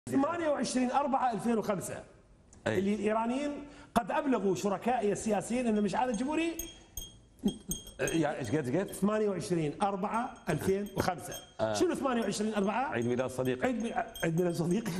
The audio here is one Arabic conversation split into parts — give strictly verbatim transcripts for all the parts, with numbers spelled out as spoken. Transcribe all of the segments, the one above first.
ثمانية وعشرين أربعة ألفين وخمسة أي. اللي الايرانيين قد ابلغوا شركائي السياسيين انه مش عاد جمهوري. يعني ايش قد قد؟ ثمانية وعشرين أربعة ألفين وخمسة. آه. شنو ثمانية وعشرين أربعة؟ عيد ميلاد صديقي. عيد مي... عيد ميلاد صديقي.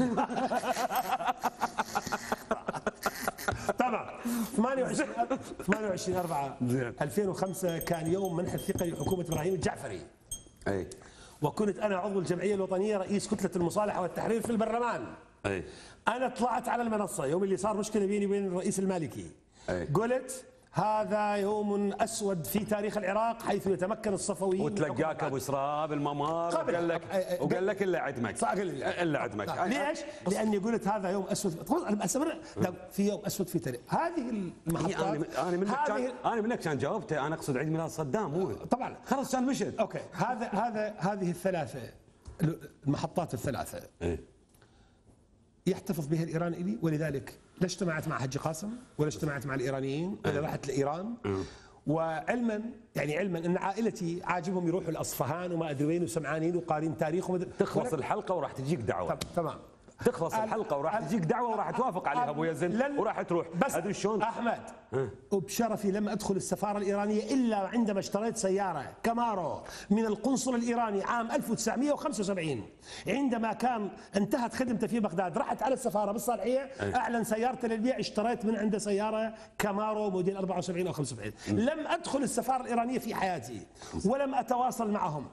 طبعا ثمانية وعشرين أربعة ألفين وخمسة كان يوم منح الثقه لحكومه ابراهيم الجعفري. اي. وكنت انا عضو الجمعيه الوطنيه رئيس كتله المصالحه والتحرير في البرلمان. اي. انا طلعت على المنصه يوم اللي صار مشكله بيني وبين الرئيس المالكي. أي. قلت هذا يوم اسود في تاريخ العراق حيث يتمكن الصفويين. وتلقاك ابو اسراء بالممر وقال لك وقال لك الا عدمك. الا عدمك. ليش؟ لاني قلت هذا يوم اسود. انا استمر في يوم اسود في تاريخ هذه المحطات. انا منك كان انا منك كان جاوبت. انا اقصد عيد ميلاد صدام مو طبعا. خلاص كان مشت. اوكي. هذا هذا هذه الثلاثه المحطات الثلاثه ايه يحتفظ بها الايران الي، ولذلك لا اجتمعت مع حجي قاسم ولا اجتمعت مع الايرانيين ولا رحت لايران. وعلما يعني علما ان عائلتي عاجبهم يروحوا لاصفهان وما ادري وين وسمعانين وقارين تاريخ. تخلص الحلقه وراح تجيك دعوه. تمام. تخلص الحلقه وراح تجيك دعوه وراح توافق عليها ابو يزن وراح تروح. بس ادري شلون احمد وبشرفي لم ادخل السفاره الايرانيه الا عندما اشتريت سياره كامارو من القنصل الايراني عام ألف وتسعمئة وخمسة وسبعين. عندما كان انتهت خدمته في بغداد رحت على السفاره بالصالحيه اعلن سيارته للبيع، اشتريت من عنده سياره كامارو موديل أربعة وسبعين او خمسة وسبعين. لم ادخل السفاره الايرانيه في حياتي ولم اتواصل معهم.